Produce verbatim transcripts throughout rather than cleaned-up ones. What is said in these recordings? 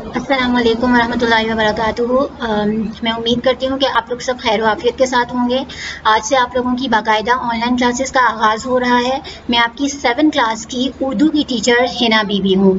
السلام علیکم ورحمۃ اللہ وبرکاتہ۔ میں امید کرتی ہوں کہ آپ لوگ سب خیر و عافیت کے ساتھ ہوں گے۔ آج سے آپ لوگوں کی باقاعدہ آن لائن کلاسز کا آغاز ہو رہا ہے۔ میں آپ کی سیون کلاس کی اردو کی ٹیچر حنا بی بی ہوں۔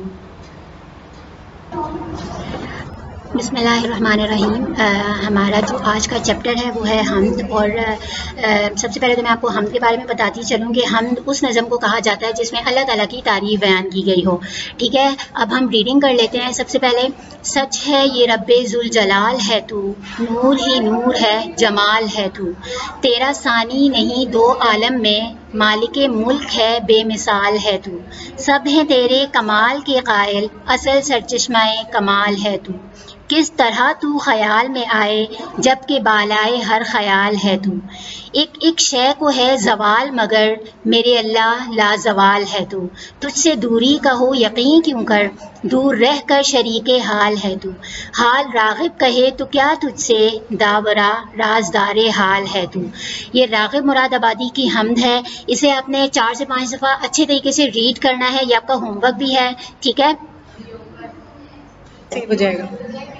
بسم اللہ الرحمن الرحیم۔ ہمارا جو آج کا چیپٹر ہے وہ ہے حمد، اور سب سے پہلے تو میں آپ کو حمد کے بارے میں بتاتی چلوں کہ حمد اس نظم کو کہا جاتا ہے جس میں اللہ تعالیٰ کی تعریف بیان کی گئی ہو۔ ٹھیک ہے، اب ہم ریڈنگ کر لیتے ہیں۔ سب سے پہلے، سچ ہے یہ رب ذوالجلال ہے تو، نور ہی نور ہے جمال ہے تو، تیرا ثانی نہیں دو عالم میں، مالک ملک ہے بے مثال ہے تو، سب ہیں تیرے کمال کے قائل، اصل سرچشمہ کمال ہے تو، کس طرح تو خیال میں آئے جب کہ بالائے ہر خیال ہے تو، ایک ایک شے کو ہے زوال مگر میرے اللہ لا زوال ہے تو، تجھ سے دوری کا ہو یقین کیوں کر دور رہ کر شریک حال ہے تو، حال راغب کہے تو کیا تجھ سے داورا رازدار حال ہے تو۔ یہ راغب مراد آبادی کی حمد ہے۔ اسے آپ نے چار سے پانچ دفعہ اچھے طریقے سے ریڈ کرنا ہے۔ یہ آپ کا ہوم ورک بھی ہے، ٹھیک ہے؟ صحیح ہو جائے گا۔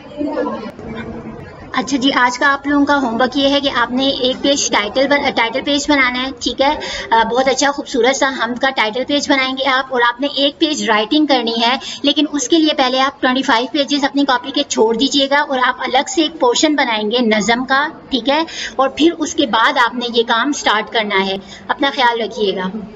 اچھا جی، آج کا آپ لوگوں کا ہوم ورک یہ ہے کہ آپ نے ایک پیج ٹائٹل ٹائٹل پیج بنانا ہے، ٹھیک ہے؟ بہت اچھا خوبصورت سا حمد کا ٹائٹل پیج بنائیں گے آپ، اور آپ نے ایک پیج رائٹنگ کرنی ہے، لیکن اس کے لیے پہلے آپ پچیس پیجز اپنی کاپی کے چھوڑ دیجئے گا، اور آپ الگ سے ایک پورشن بنائیں گے نظم کا، ٹھیک ہے؟ اور پھر اس کے بعد آپ نے یہ کام سٹارٹ کرنا ہے۔ اپنا خیال رکھیے گا۔